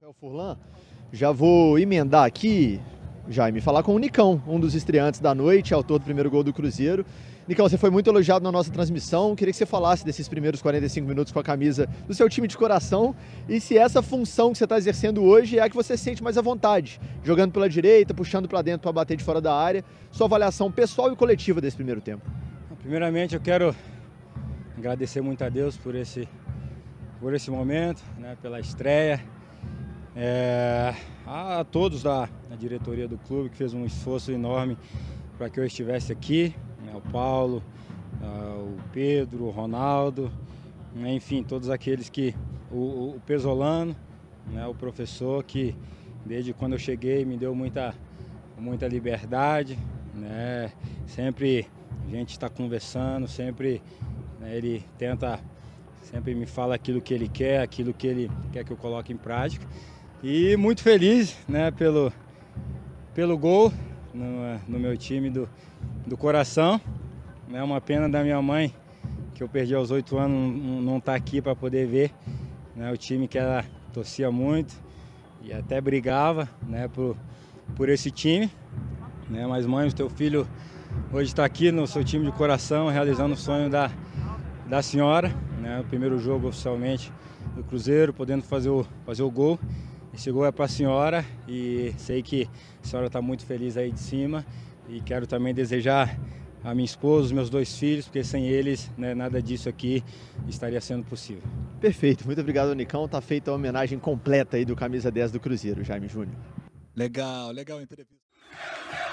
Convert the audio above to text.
Rafael Furlan, já vou emendar aqui, Jaime, falar com o Nicão, um dos estreantes da noite, autor do primeiro gol do Cruzeiro. Nicão, você foi muito elogiado na nossa transmissão, queria que você falasse desses primeiros 45 minutos com a camisa do seu time de coração e se essa função que você está exercendo hoje é a que você sente mais à vontade, jogando pela direita, puxando para dentro para bater de fora da área. Sua avaliação pessoal e coletiva desse primeiro tempo. Primeiramente eu quero agradecer muito a Deus por esse momento, né, pela estreia. A todos da diretoria do clube que fez um esforço enorme para que eu estivesse aqui, né, o Paulo, o Pedro, o Ronaldo, né, enfim, todos aqueles que, o Pesolano, né, o professor que desde quando eu cheguei me deu muita liberdade, né, sempre a gente está conversando, sempre, né, ele tenta, sempre me fala aquilo que ele quer, aquilo que ele quer que eu coloque em prática. E muito feliz, né, pelo gol no meu time do coração. É uma pena da minha mãe, que eu perdi aos 8 anos, não tá aqui para poder ver, né, o time que ela torcia muito e até brigava, né, por esse time. Né, mas mãe, o teu filho hoje está aqui no seu time de coração, realizando o sonho da senhora, né, o primeiro jogo oficialmente do Cruzeiro, podendo fazer o gol. Esse gol é para a senhora e sei que a senhora está muito feliz aí de cima e quero também desejar a minha esposa, os meus 2 filhos, porque sem eles, né, nada disso aqui estaria sendo possível. Perfeito, muito obrigado, Nicão. Tá feita a homenagem completa aí do camisa 10 do Cruzeiro, Jaime Júnior. Legal, legal a entrevista.